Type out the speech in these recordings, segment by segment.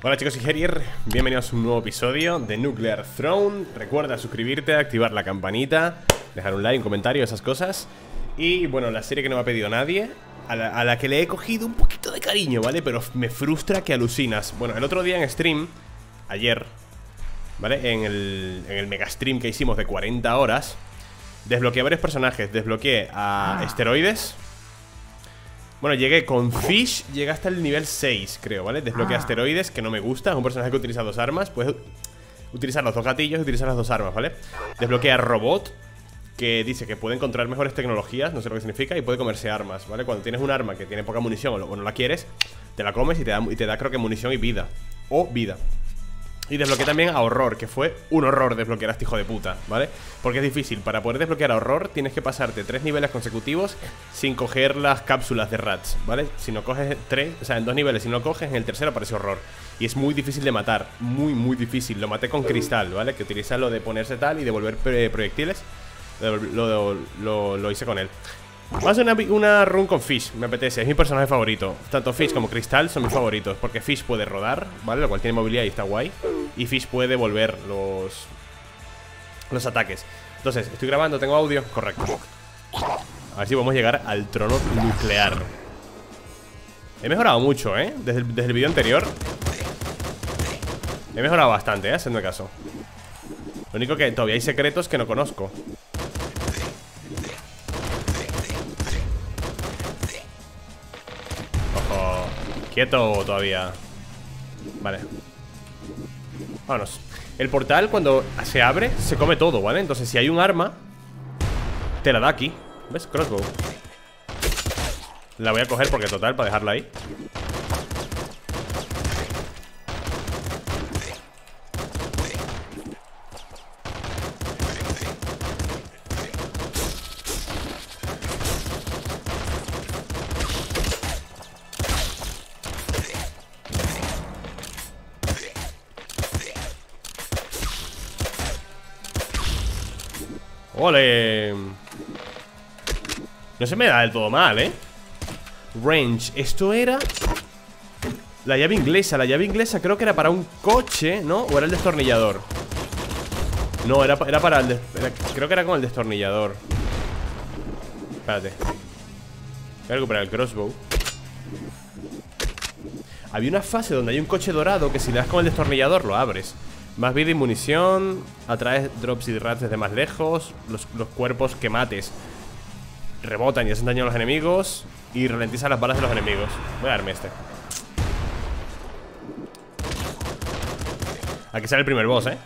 Hola chicos, soy Herier, bienvenidos a un nuevo episodio de Nuclear Throne. Recuerda suscribirte, activar la campanita, dejar un like, un comentario, esas cosas. Y bueno, la serie que no me ha pedido nadie, a la que le he cogido un poquito de cariño, ¿vale? Pero me frustra que alucinas. Bueno, el otro día en stream, ayer, ¿vale? En el mega stream que hicimos de 40 horas, desbloqueé varios personajes. Desbloqueé a Esteroides. Bueno, llegué con Fish, llegué hasta el nivel 6, creo, ¿vale? Desbloqueé Asteroides, que no me gusta. Es un personaje que utiliza dos armas. Puedes utilizar los dos gatillos y utilizar las dos armas, ¿vale? Desbloqueé a Robot, que dice que puede encontrar mejores tecnologías, no sé lo que significa, y puede comerse armas, ¿vale? Cuando tienes un arma que tiene poca munición o no la quieres, te la comes y te da creo que munición y vida. O vida. Y desbloqueé también a Horror, que fue un horror desbloquear a este hijo de puta, ¿vale? Porque es difícil, para poder desbloquear a Horror tienes que pasarte 3 niveles consecutivos sin coger las cápsulas de rats, ¿vale? Si no coges 3, o sea, en 2 niveles, si no coges, en el tercero aparece Horror. Y es muy difícil de matar, muy difícil. Lo maté con Cristal, ¿vale? Que utiliza lo de ponerse tal y devolver proyectiles. Lo hice con él. Vamos a hacer una run con Fish, me apetece, es mi personaje favorito. Tanto Fish como Cristal son mis favoritos, porque Fish puede rodar, ¿vale? Lo cual tiene movilidad y está guay. Y Fish puede volver los ataques. Entonces, estoy grabando, tengo audio, correcto. A ver si podemos llegar al trono nuclear. He mejorado mucho, ¿eh? Desde el vídeo anterior he mejorado bastante, ¿eh? Hacedme caso. Lo único que todavía hay secretos que no conozco. Quieto todavía. Vale. Vámonos. El portal cuando se abre se come todo, ¿vale? Entonces si hay un arma te la da aquí. ¿Ves? Crossbow. La voy a coger porque total, para dejarla ahí. ¡Ole! No se me da del todo mal, ¿eh? Range. Esto era la llave inglesa. La llave inglesa creo que era para un coche, ¿no? ¿O era el destornillador? No, era para el creo que era con el destornillador. Espérate. Voy a recuperar el crossbow. Había una fase donde hay un coche dorado que si le das con el destornillador lo abres. Más vida y munición. Atraes drops y rats desde más lejos. Los cuerpos que mates rebotan y hacen daño a los enemigos. Y ralentizan las balas de los enemigos. Voy a darme este. Aquí sale el primer boss, ¿eh?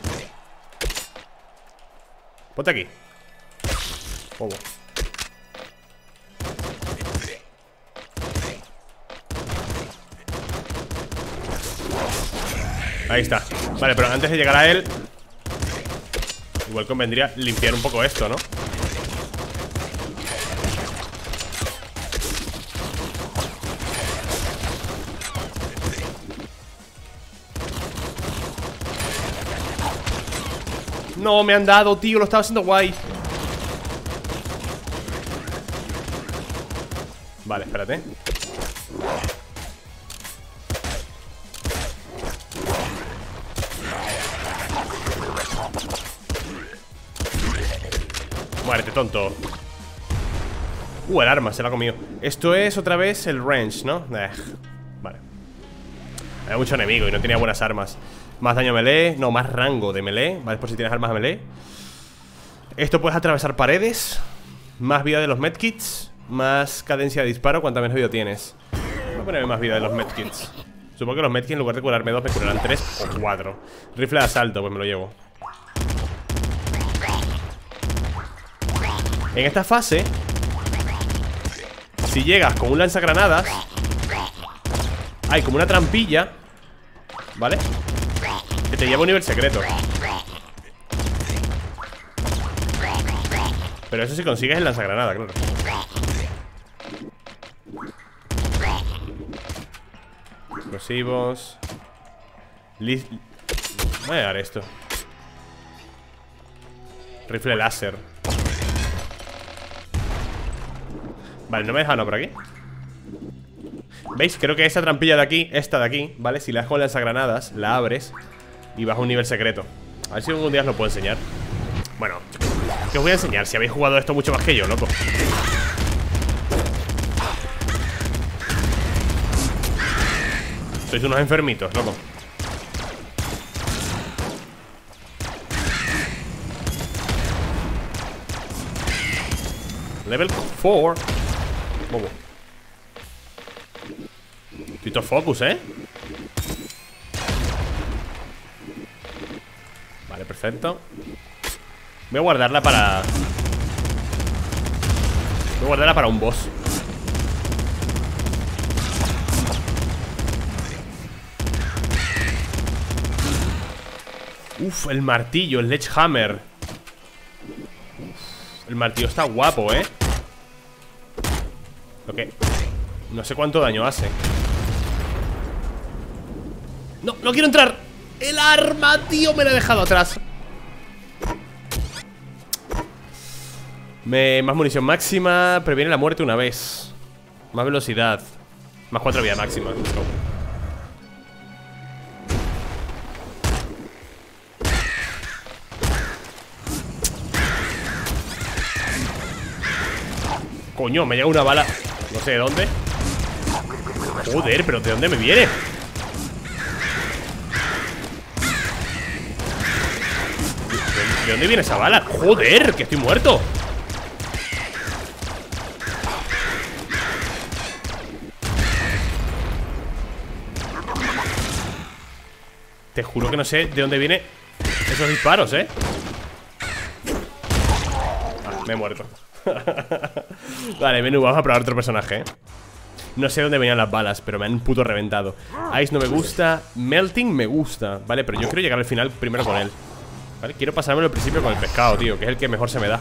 Ponte aquí. Oh. Ahí está. Vale, pero antes de llegar a él igual convendría limpiar un poco esto, ¿no? No, me han dado, tío, lo estaba haciendo guay. Vale, espérate. Muérete, tonto. El arma se la ha comido. Esto es otra vez el range, ¿no? Vale. Había mucho enemigo y no tenía buenas armas. Más daño melee, no, más rango de melee. Vale, por si tienes armas de melee. Esto puedes atravesar paredes. Más vida de los medkits. Más cadencia de disparo, cuanta menos vida tienes. Voy a ponerme más vida de los medkits. Supongo que los medkits en lugar de curarme 2 me curarán 3 o 4. Rifle de asalto, pues me lo llevo. En esta fase, si llegas con un lanzagranadas, hay como una trampilla, ¿vale? Que te lleva a un nivel secreto. Pero eso si consigues el lanzagranada, claro. Explosivos. Voy a dar esto. Rifle láser. Vale, no me deja nada por aquí. ¿Veis? Creo que esta trampilla de aquí, esta de aquí, ¿vale? Si la das con lanzagranadas, la abres y vas a un nivel secreto. A ver si algún día os lo puedo enseñar. Bueno, ¿qué os voy a enseñar? Si habéis jugado esto mucho más que yo, loco. Sois unos enfermitos, loco. Level 4. Bobo. Tito focus, Vale, perfecto. Voy a guardarla para... Voy a guardarla para un boss. Uf, el martillo, el Sledgehammer. El martillo está guapo, Ok. No sé cuánto daño hace. No, no quiero entrar. El arma, tío, me la he dejado atrás. Más munición máxima. Previene la muerte una vez. Más velocidad. Más 4 vida máxima. Coño, me llega una bala. No sé de dónde. Joder, pero ¿de dónde me viene? ¿De dónde viene esa bala? Joder, que estoy muerto. Te juro que no sé de dónde vienen esos disparos, me he muerto. Vale, menú, vamos a probar otro personaje, No sé dónde venían las balas, pero me han puto reventado. Ice no me gusta, Melting me gusta. Vale, pero yo quiero llegar al final primero con él. Vale, quiero pasármelo al principio con el pescado, tío, que es el que mejor se me da.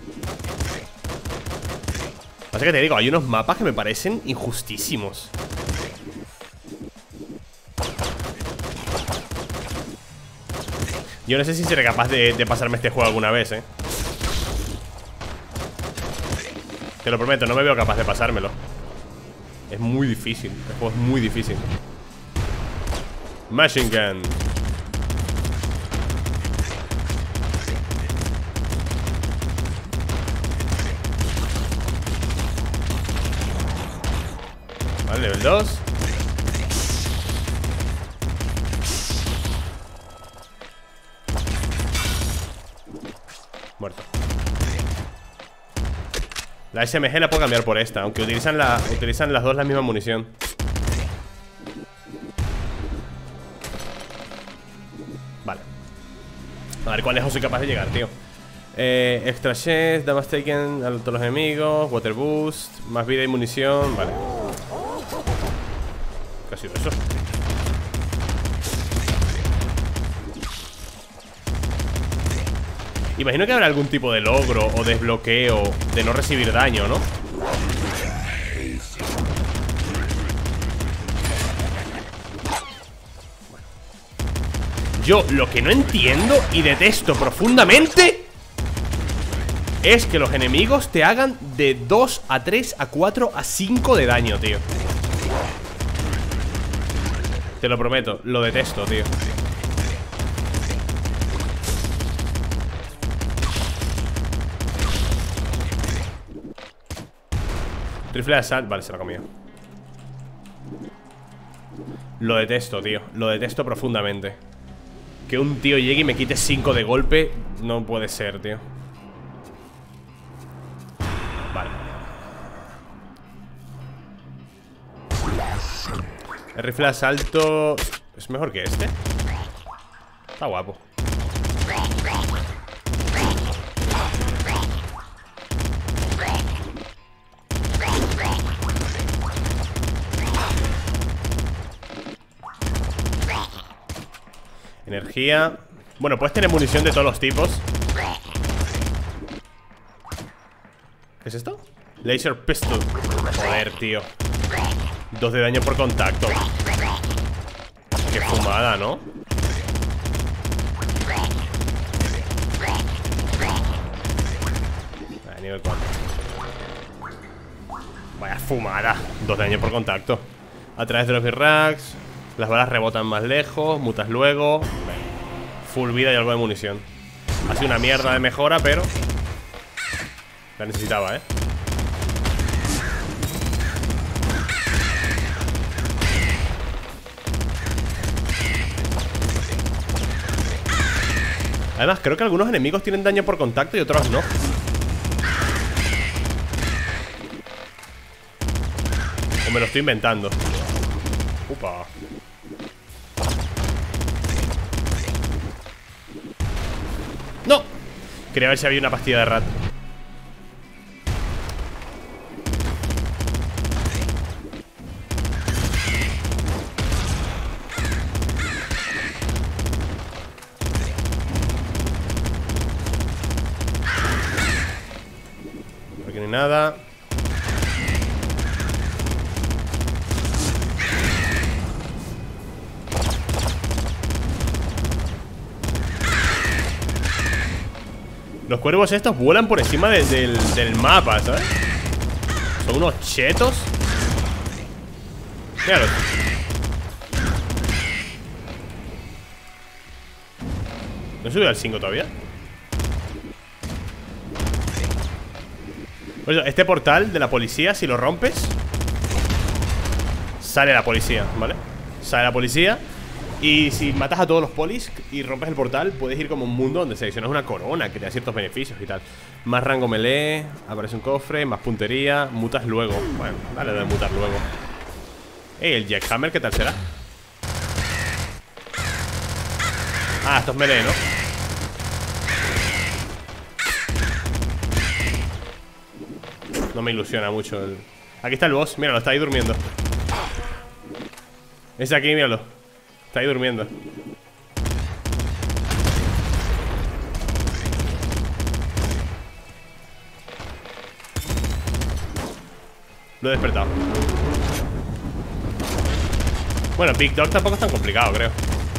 Así que te digo, hay unos mapas que me parecen injustísimos. Yo no sé si seré capaz de pasarme este juego alguna vez, Te lo prometo, no me veo capaz de pasármelo. Es muy difícil, el juego es muy difícil. Machine Gun. Vale, level 2. Muerto. La SMG la puedo cambiar por esta, aunque utilizan las dos la misma munición. Vale. A ver cuál lejos soy capaz de llegar, tío. Extra chest, damage taken a todos los enemigos, water boost, más vida y munición. Vale. ¿Qué ha sido eso? Imagino que habrá algún tipo de logro o desbloqueo de no recibir daño, ¿no? Yo lo que no entiendo y detesto profundamente es que los enemigos te hagan de 2 a 3 a 4 a 5 de daño, tío. Te lo prometo, lo detesto, tío. Rifle de asalto, vale, se lo ha comido. Lo detesto, tío, lo detesto profundamente. Que un tío llegue y me quite 5 de golpe. No puede ser, tío. Vale. El rifle de asalto es mejor que este. Está guapo. Energía. Bueno, puedes tener munición de todos los tipos. ¿Qué es esto? Laser pistol. Joder, tío. 2 de daño por contacto. Qué fumada, ¿no? Nivel 4. Vaya fumada. 2 de daño por contacto. A través de los birracks. Las balas rebotan más lejos. Mutas luego. Full vida y algo de munición. Ha sido una mierda de mejora, pero la necesitaba, ¿eh? Además, creo que algunos enemigos tienen daño por contacto y otros no. O me lo estoy inventando. Upa. ¡No! Quería ver si había una pastilla de rat. Por aquí no hay nada. Los cuervos estos vuelan por encima del mapa, ¿sabes? Son unos chetos. Míralo. ¿No he subido al 5 todavía? Por eso, este portal de la policía, si lo rompes, sale la policía, ¿vale? Sale la policía. Y si matas a todos los polis y rompes el portal, puedes ir como un mundo donde seleccionas una corona que te da ciertos beneficios y tal. Más rango melee, aparece un cofre, más puntería, mutas luego. Bueno, dale de mutar luego. El jackhammer, ¿qué tal será? Ah, esto es melee, ¿no? No me ilusiona mucho el... Aquí está el boss, míralo, está ahí durmiendo. Ese aquí, míralo. Está ahí durmiendo. Lo he despertado. Bueno, Big Dog tampoco es tan complicado, creo.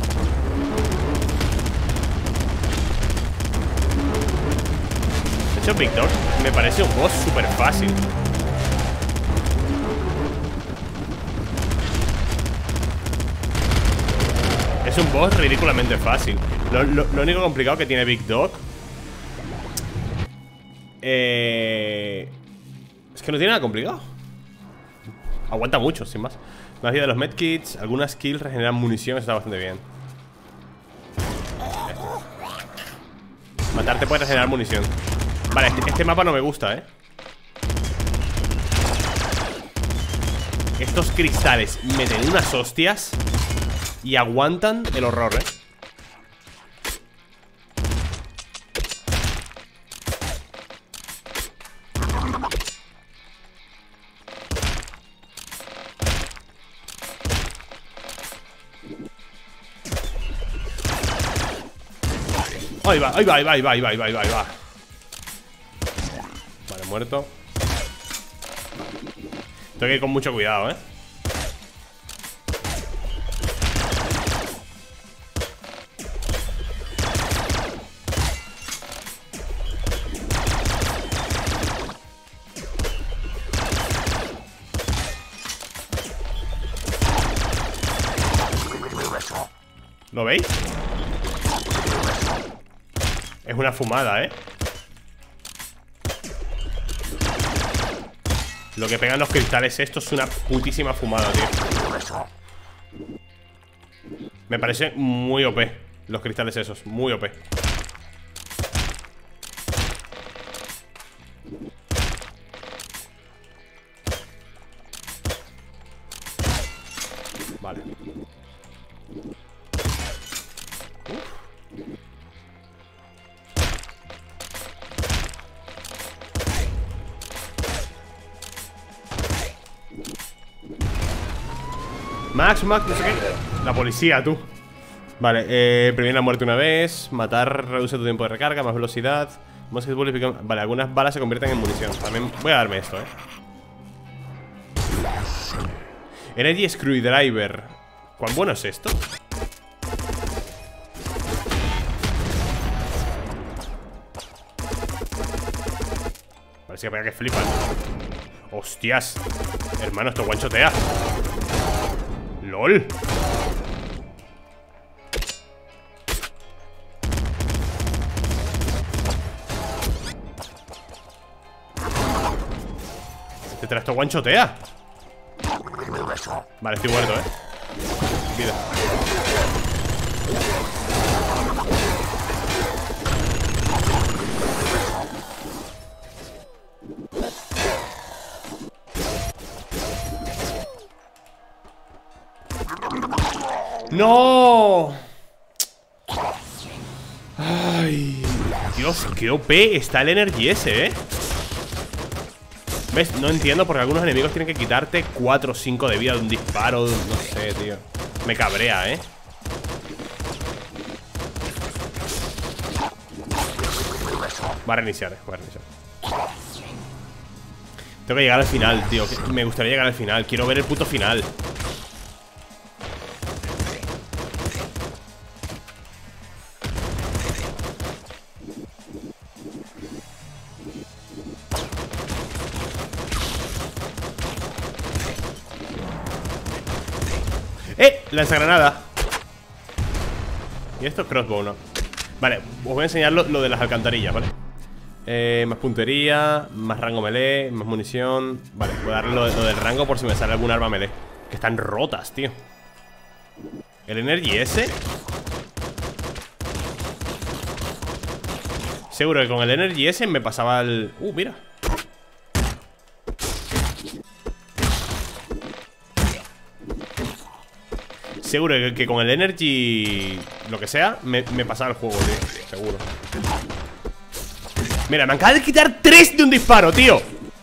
De hecho, Big Dog me parece un boss súper fácil. Es un boss ridículamente fácil. Lo único complicado que tiene Big Dog es que no tiene nada complicado. Aguanta mucho, sin más. Más vida de los medkits. Algunas kills regeneran munición. Eso está bastante bien. Matarte puede regenerar munición. Vale, este mapa no me gusta, ¿eh? Estos cristales meten unas hostias y aguantan el horror, ¿eh? Ahí va, ahí va, ahí va, ahí va, ahí va, ahí va, ahí va. Vale, muerto. Tengo que ir con mucho cuidado, ¿eh? ¿Lo veis? Es una fumada, ¿eh? Lo que pegan los cristales estos es una putísima fumada, tío. Me parece muy OP los cristales esos, muy OP. Vale. Max, no sé qué. La policía, tú. Vale, previene la muerte una vez. Matar reduce tu tiempo de recarga, más velocidad. Vale, algunas balas se convierten en munición. También voy a darme esto, Energy Screwdriver. ¿Cuán bueno es esto? Parece que pega que flipan. Hostias. Hermano, esto guanchotea. LOL. Este trasto guanchotea. Vale, estoy muerto, Vida. ¡No! Ay, Dios, qué OP está el Energy ese, ¿Ves? No entiendo porque algunos enemigos tienen que quitarte 4 o 5 de vida de un disparo. No sé, tío. Me cabrea, Va a reiniciar, va a reiniciar. Tengo que llegar al final, tío. Me gustaría llegar al final. Quiero ver el puto final. Lanzagranada. Y esto crossbow, ¿no? Vale, os voy a enseñar lo de las alcantarillas, ¿vale? Más puntería, más rango melee, más munición. Vale, voy a darle lo del rango por si me sale algún arma melee. Que están rotas, tío. El Energy ese. Seguro que con el Energy ese me pasaba el... mira. Seguro que con el Energy, lo que sea, me pasaba el juego, tío. Seguro. Mira, me acaba de quitar 3 de un disparo, tío.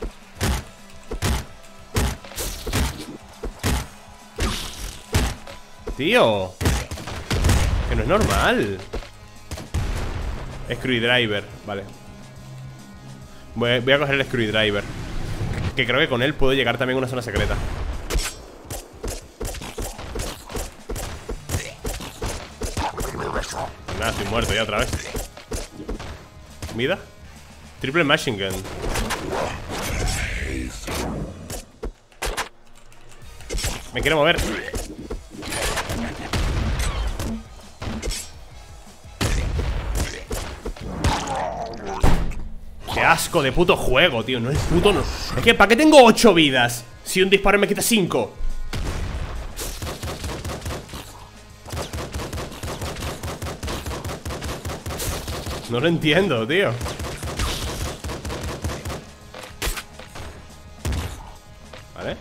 Tío, que no es normal. Screwdriver, vale. Voy a coger el Screwdriver, que creo que con él puedo llegar también a una zona secreta. Nada, estoy muerto ya otra vez. ¿Vida? Triple Machine Gun. Me quiero mover. Qué asco de puto juego, tío. No es puto, no. Es que ¿para qué tengo 8 vidas si un disparo me quita 5? No lo entiendo, tío. Vale.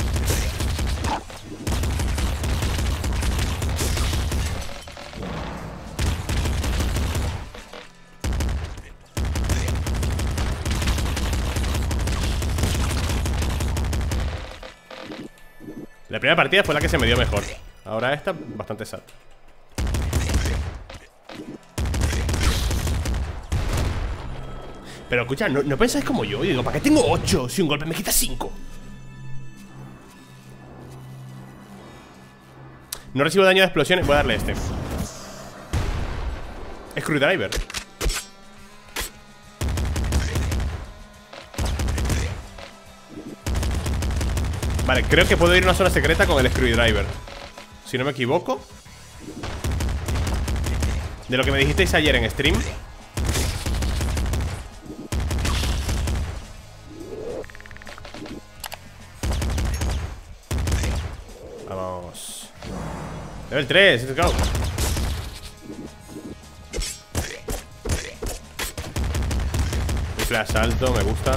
La primera partida fue la que se me dio mejor. Ahora esta, bastante sad. Pero escucha, no pensáis como yo. Digo, ¿para qué tengo 8 si un golpe me quita 5? No recibo daño de explosiones. Voy a darle este Screwdriver. Vale, creo que puedo ir a una zona secreta con el Screwdriver, si no me equivoco. De lo que me dijisteis ayer en stream. Vamos. Level 3, let's go. Rifle de asalto, me gusta.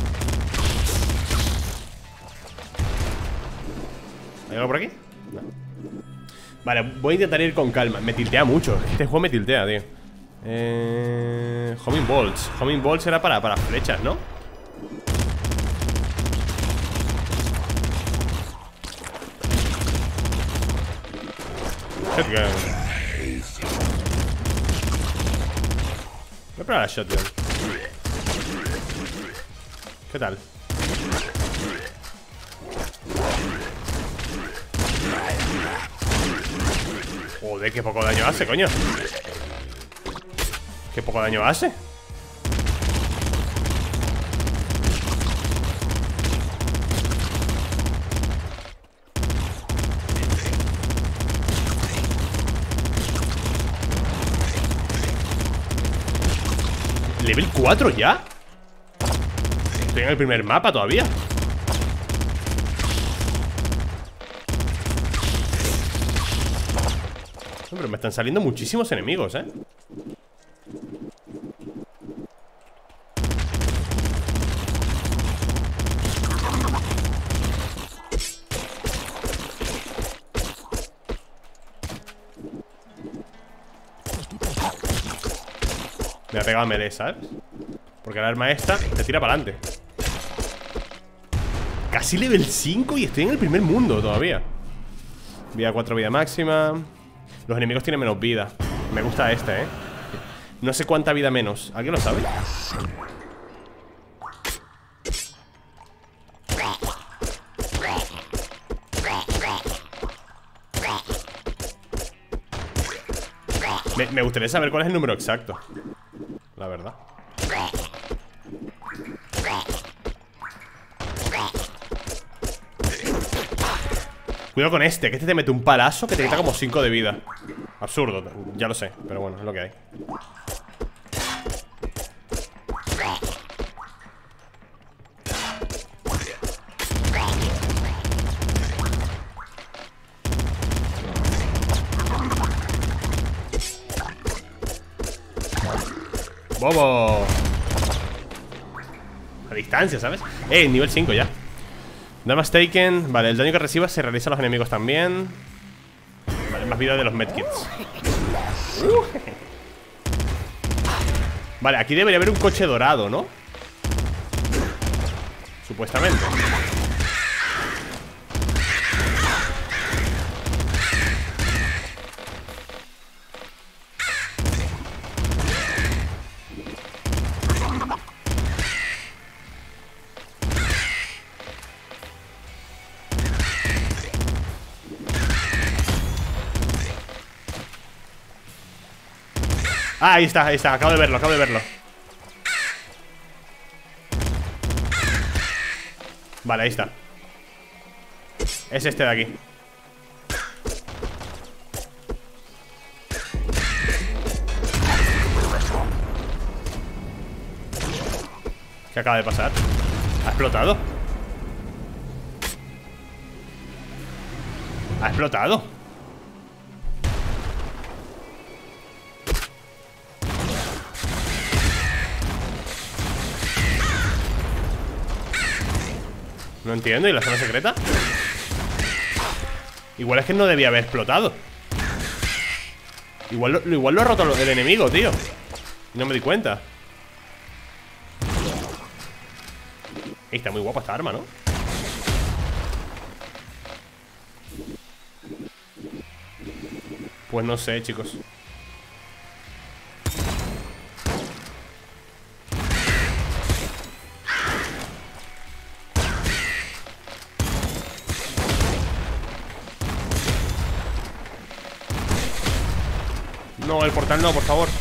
¿Hay algo por aquí? No. Vale, voy a intentar ir con calma. Me tiltea mucho, este juego me tiltea, tío. Homing Bolts. Homing Bolts era para flechas, ¿no? Shotgun. Voy a probar la shotgun. ¿Qué tal? Joder, qué poco daño hace, coño. Qué poco daño hace. 4 ya? Estoy en el primer mapa todavía. Hombre, me están saliendo muchísimos enemigos, ¿eh? Me ha pegado a melee, ¿sabes? Porque el arma esta te tira para adelante. Casi level 5 y estoy en el primer mundo todavía. Vida 4, vida máxima. Los enemigos tienen menos vida. Me gusta este, ¿eh? No sé cuánta vida menos. ¿Alguien lo sabe? Me gustaría saber cuál es el número exacto, la verdad. Cuidado con este, que este te mete un palazo que te quita como 5 de vida. Absurdo, ya lo sé, pero bueno, es lo que hay. ¡Bobo! A distancia, ¿sabes? Nivel 5 ya. Damage taken. Vale, el daño que recibas se realiza a los enemigos también. Vale, más vida de los medkits. Vale, aquí debería haber un coche dorado, ¿no? Supuestamente. Ah, ahí está, acabo de verlo, Vale, ahí está. Es este de aquí. ¿Qué acaba de pasar? ¿Ha explotado? ¿Ha explotado? No entiendo, ¿y la zona secreta? Igual es que no debía haber explotado. Igual lo ha roto el enemigo, tío. Y no me di cuenta. Está muy guapa esta arma, ¿no? Pues no sé, chicos. No, el portal no, por favor.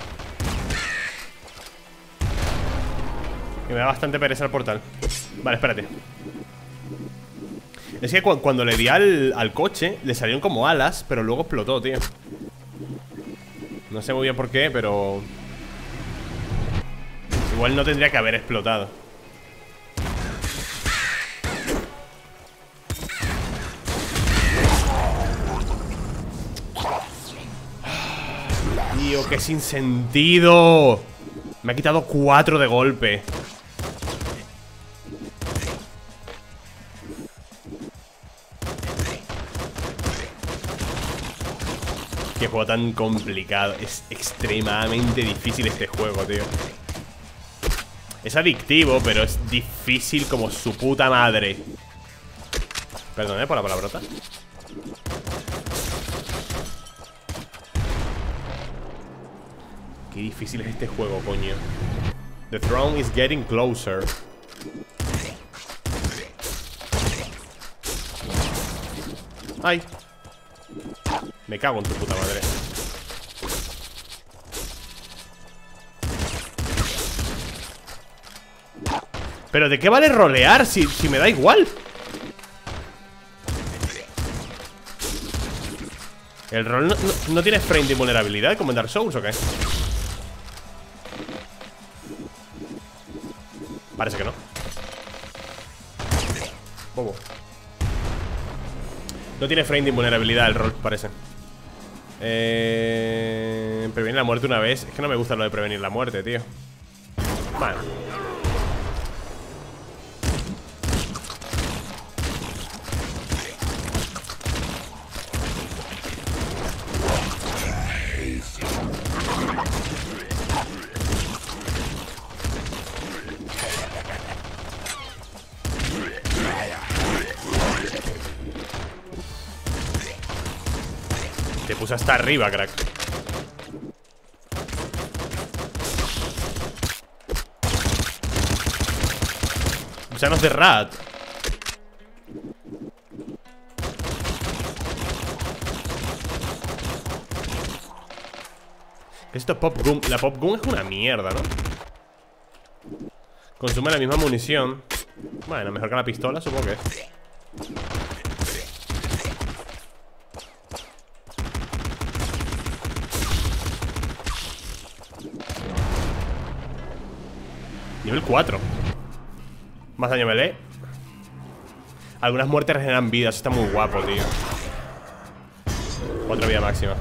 Que me da bastante pereza el portal. Vale, espérate. Es que cuando le di al coche le salieron como alas, pero luego explotó, tío. No sé muy bien por qué, pero igual no tendría que haber explotado. Tío, qué sin sentido. Me ha quitado 4 de golpe. Qué juego tan complicado. Es extremadamente difícil este juego, tío. Es adictivo, pero es difícil como su puta madre. Perdón, por la palabrota. Qué difícil es este juego, coño. The throne is getting closer. Ay. Me cago en tu puta madre. ¿Pero de qué vale rolear si me da igual? ¿El rol no tiene frame de invulnerabilidad como en Dark Souls o qué? Parece que no. Bobo. No tiene frame de invulnerabilidad el rol, parece. Prevenir la muerte una vez. Es que no me gusta lo de prevenir la muerte, tío. Vale. Te puse hasta arriba, crack. Gusanos de rat. Esto pop gun. La pop gun es una mierda, ¿no? Consume la misma munición. Bueno, mejor que la pistola, supongo que es. Nivel 4. Más daño melee. Algunas muertes regeneran vidas. Está muy guapo, tío. Otra vida máxima.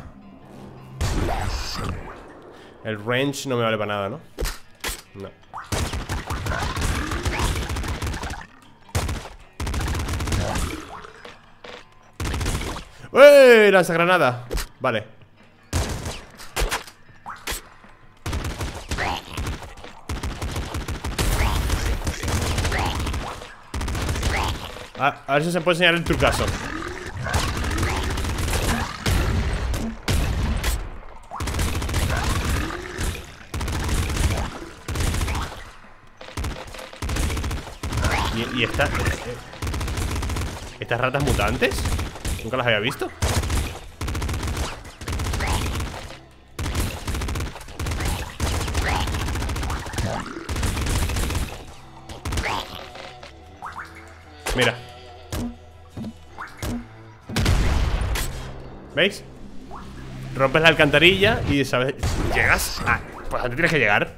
El range no me vale para nada, ¿no? No. ¡Eh! Lanzagranada. Vale. A ver si se puede enseñar el trucazo. ¿Y estas ratas mutantes? Nunca las había visto. Mira. ¿Veis? Rompes la alcantarilla y ¿sabes? Llegas a... Pues antes tienes que llegar.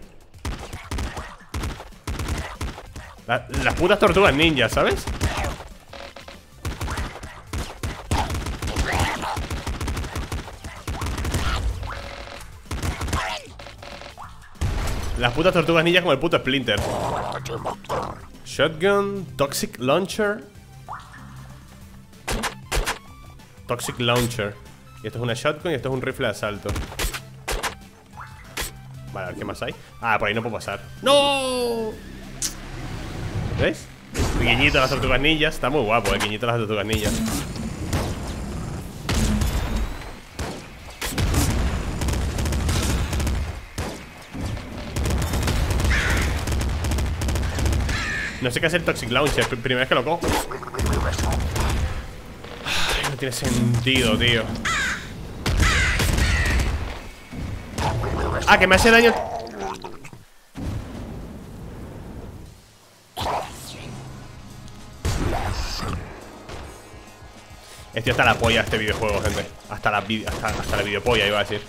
Las putas tortugas ninjas, ¿sabes? Las putas tortugas ninjas como el puto Splinter. Shotgun, Toxic Launcher. Toxic Launcher. Y esto es una shotgun y esto es un rifle de asalto. Vale, a ver qué más hay. Ah, por ahí no puedo pasar. ¡No! ¿Ves? Guiñito las tortugas ninjas. Está muy guapo, el guiñito las tortugas ninjas. No sé qué hacer Toxic Launcher. Primera vez que lo cojo. Ay, no tiene sentido, tío. Ah, que me hace daño. Estoy hasta la polla este videojuego, gente. Hasta la videopolla, iba a decir.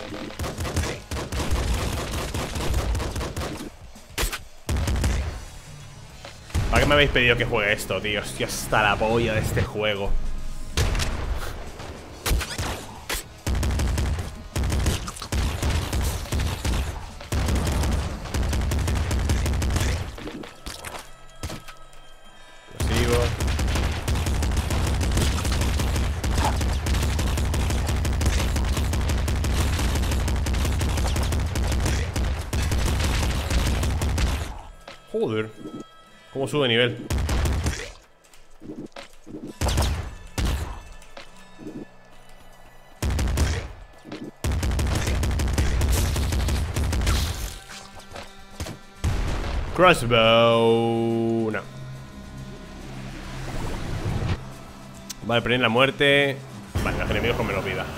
¿Para qué me habéis pedido que juegue esto, tío? Estoy hasta la polla de este juego. Lo sigo. Joder. ¿Cómo sube nivel? Crossbow. No. Vale, prevenir la muerte. Vale, los enemigos con menos vida.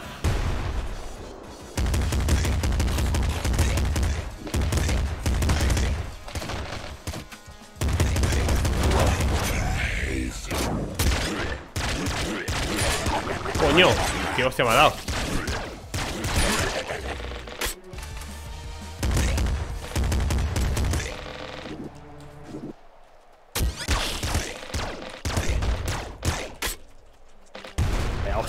Coño, qué hostia me ha dado.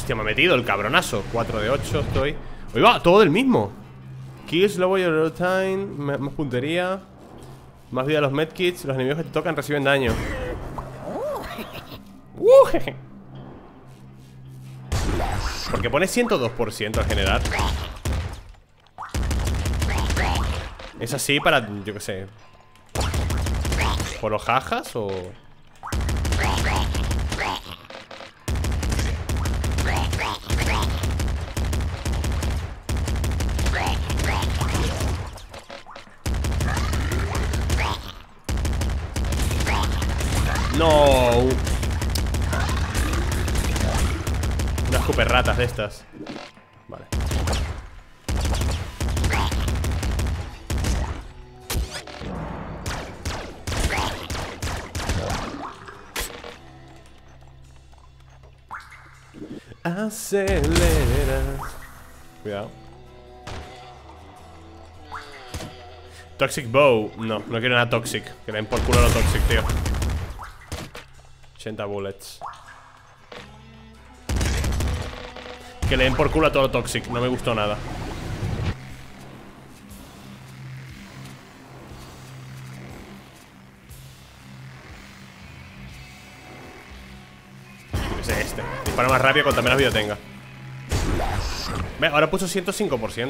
Hostia, me ha metido el cabronazo. 4 de 8 estoy. Oye, va, todo del mismo. Kills, lower your time. Más puntería. Más vida a los medkits. Los enemigos que te tocan reciben daño. Jeje. Porque pone 102% al generar. ¿Es así para, yo qué sé, por los jajas o...? No. Unas cuperratas de estas. Vale. Acelera. Cuidado. Toxic Bow. No, no quiero nada Toxic. Que le den por culo lo Toxic, tío. 80 bullets. Que le den por culo a todo lo Toxic. No me gustó nada. Es este. Dispara más rápido cuanto menos vida tenga. Ve, ahora puso 105%.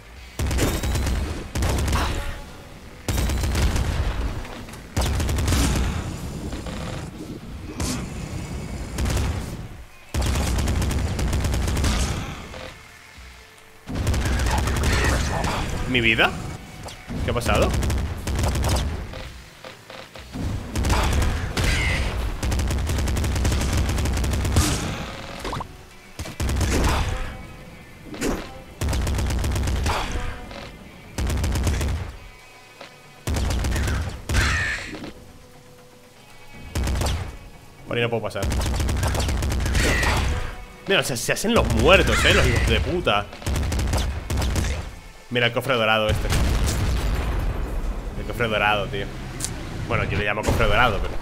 ¿Mi vida? ¿Qué ha pasado? Por ahí no puedo pasar. Mira, o sea, se hacen los muertos, los hijos de puta. Mira el cofre dorado este. El cofre dorado, tío. Bueno, yo le llamo cofre dorado, pero...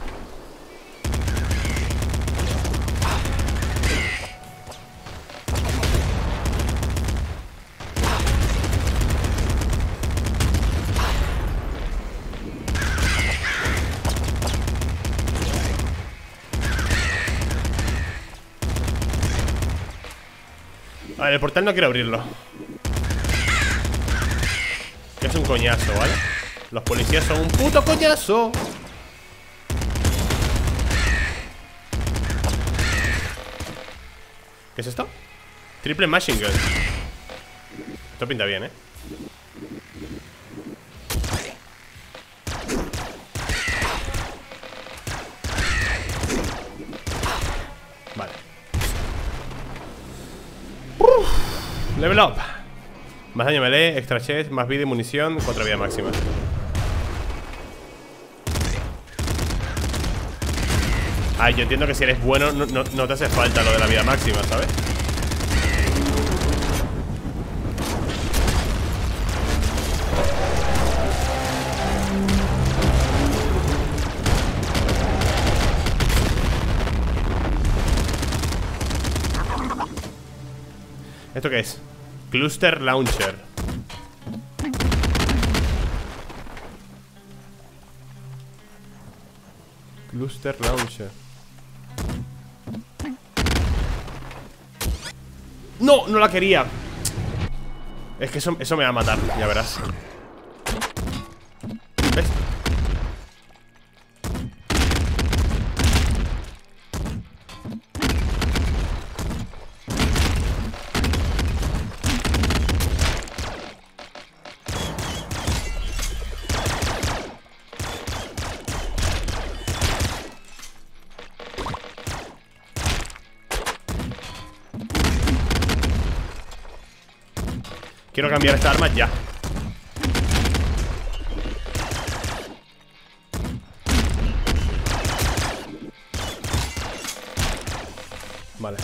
A ver, el portal no quiero abrirlo. Que es un coñazo, ¿vale? Los policías son un puto coñazo. ¿Qué es esto? Triple machine gun. Esto pinta bien, ¿eh? Vale. Level up. Más daño melee, extra chest, más vida y munición, 4 vida máxima. Ay, yo entiendo que si eres bueno no te hace falta lo de la vida máxima, ¿sabes? ¿Esto qué es? Cluster Launcher. Cluster Launcher. ¡No! ¡No la quería! Es que eso me va a matar, ya verás. ¿Ves? Quiero cambiar esta arma ya. Vale.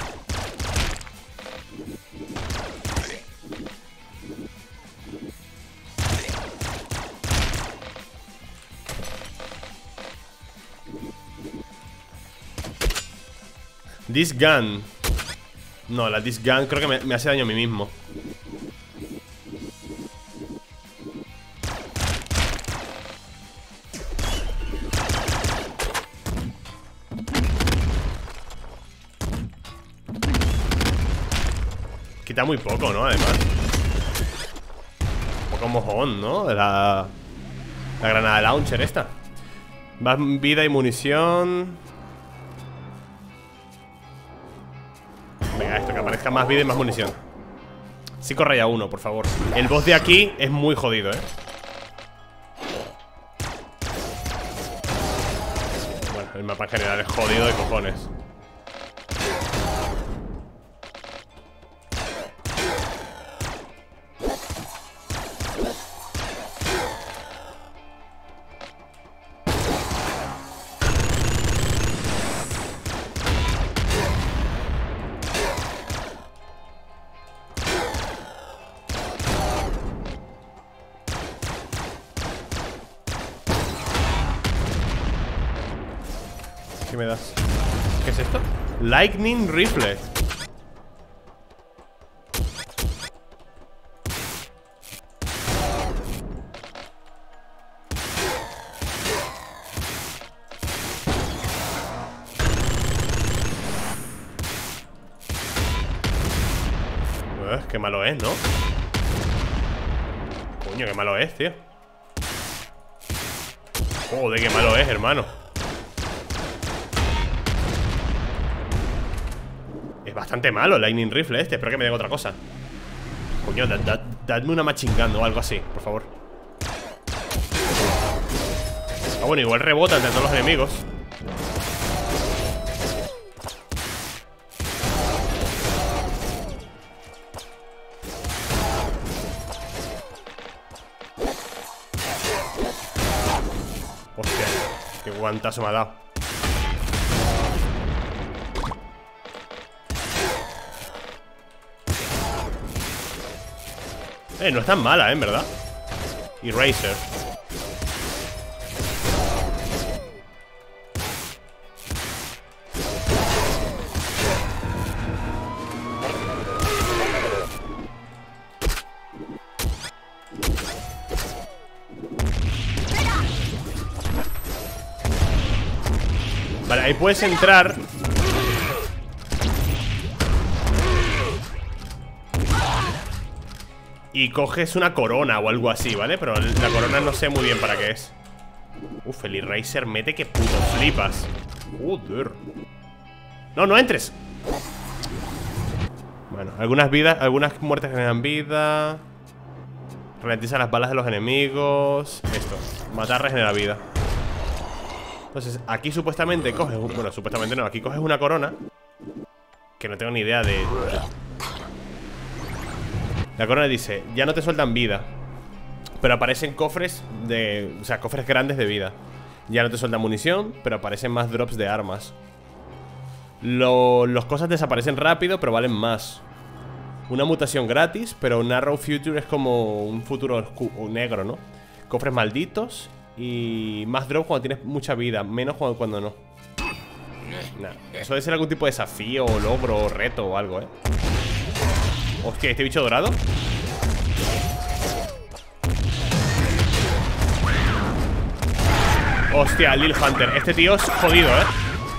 This gun. No, la Disc Gun creo que me hace daño a mí mismo. Quita muy poco, ¿no? Además. Un poco mojón, ¿no? De la granada launcher esta. Más vida y munición. Venga, esto, que aparezca más vida y más munición. 5 raya 1, por favor. El boss de aquí es muy jodido, ¿eh? Bueno, el mapa en general es jodido de cojones. ¿Qué me das? ¿Qué es esto? Lightning Rifle. Qué malo es, ¿no? Coño, qué malo es, tío. Joder, qué malo es, hermano. Es bastante malo el Lightning Rifle este. Espero que me den otra cosa. Coño, dadme una machine gun o algo así, por favor. Ah, bueno, igual rebota entre todos los enemigos. Hostia, qué guantazo me ha dado. No es tan mala, en verdad. Eraser. Vale, ahí puedes entrar. Y coges una corona o algo así, ¿vale? Pero la corona no sé muy bien para qué es. Uf, el Eraser mete que puto flipas. Joder. No, no entres. Bueno, algunas vidas, algunas muertes generan vida. Ralentiza las balas de los enemigos. Esto, matar regenera vida. Entonces, aquí supuestamente coges... Bueno, supuestamente no, aquí coges una corona. Que no tengo ni idea de... La corona dice, ya no te sueltan vida, pero aparecen cofres de... O sea, cofres grandes de vida. Ya no te sueltan munición, pero aparecen más drops de armas. Los cosas desaparecen rápido, pero valen más. Una mutación gratis, pero Narrow Future es como un futuro negro, ¿no? Cofres malditos y más drops cuando tienes mucha vida, menos cuando no. Nah, eso debe ser algún tipo de desafío, o logro, o reto o algo, ¿eh? Hostia, ¿este bicho dorado? Hostia, Lil Hunter. Este tío es jodido, ¿eh?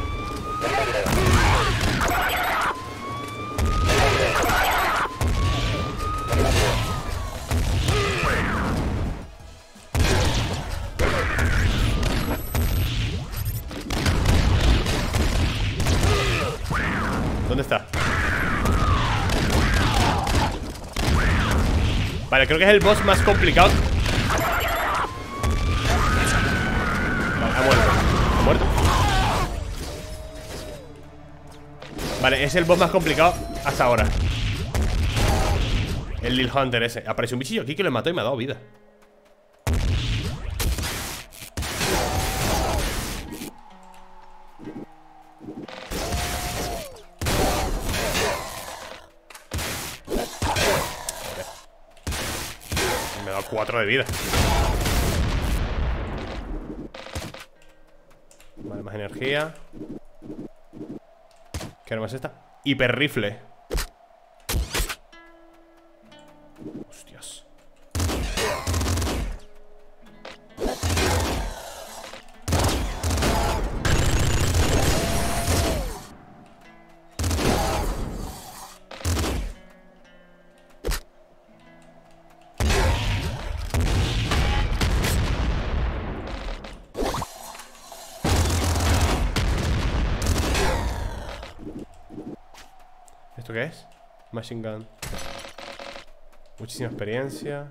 ¿Dónde está? Vale, creo que es el boss más complicado. Vale, ha muerto. ¿Ha muerto? Vale, es el boss más complicado hasta ahora. El Lil Hunter ese. Apareció un bichillo aquí que lo mató y me ha dado vida. Me da 4 de vida. Vale, más energía. ¿Qué arma es esta? Hiperrifle. ¿Esto qué es? Machine gun. Muchísima experiencia.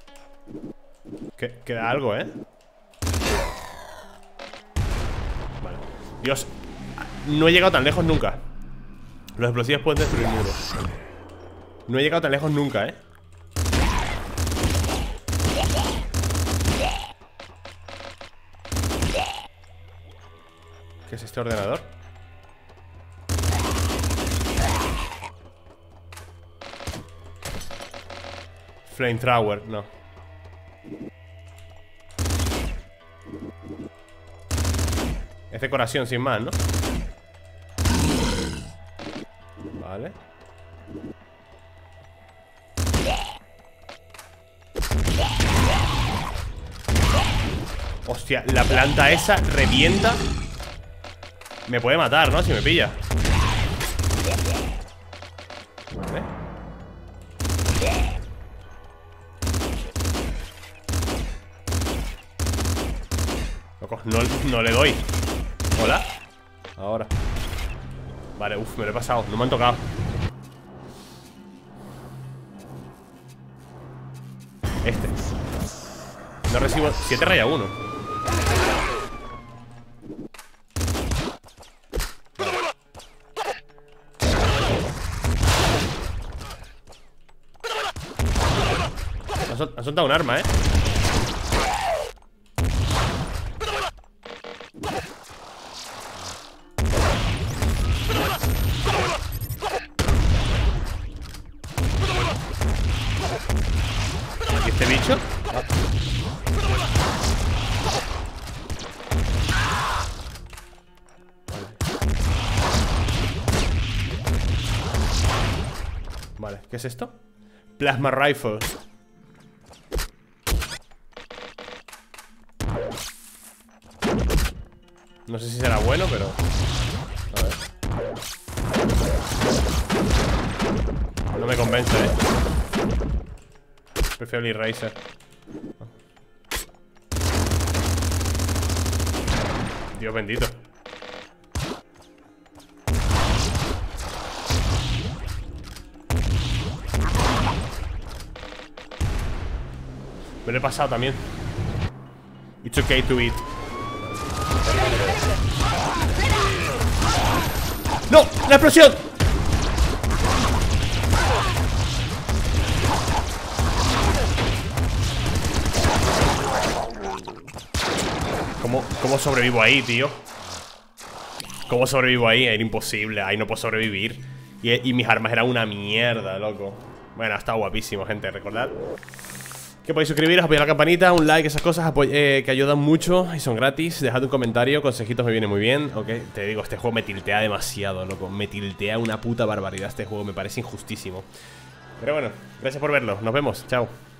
Queda algo, ¿eh? Vale. Dios, no he llegado tan lejos nunca. Los explosivos pueden destruir muros. No he llegado tan lejos nunca, ¿eh? ¿Qué es este ordenador? Flamethrower, no. Es decoración sin más, ¿no? Vale. Hostia, la planta esa revienta. Me puede matar, ¿no? Si me pilla. Vale. Loco, no le doy. Hola. Ahora. Vale, uff, me lo he pasado. No me han tocado. Este. No recibo 7 raya 1. Han soltado un arma, ¿eh? ¿Y este bicho? Vale, ¿qué es esto? Plasma Rifle. No sé si será bueno, pero... A ver. No me convence, ¿eh? Prefiero el Eraser. Dios bendito. Me lo he pasado también. It's okay to eat. ¡No! ¡La explosión! ¿Cómo sobrevivo ahí, tío? ¿Cómo sobrevivo ahí? Era imposible, ahí no puedo sobrevivir. Y mis armas eran una mierda, loco. Bueno, está guapísimo, gente, recordad que podéis suscribiros, apoyar la campanita, un like, esas cosas que ayudan mucho y son gratis. Dejad un comentario, consejitos me viene muy bien. Ok, te digo, este juego me tiltea demasiado, loco. Me tiltea una puta barbaridad este juego, me parece injustísimo. Pero bueno, gracias por verlo, nos vemos, chao.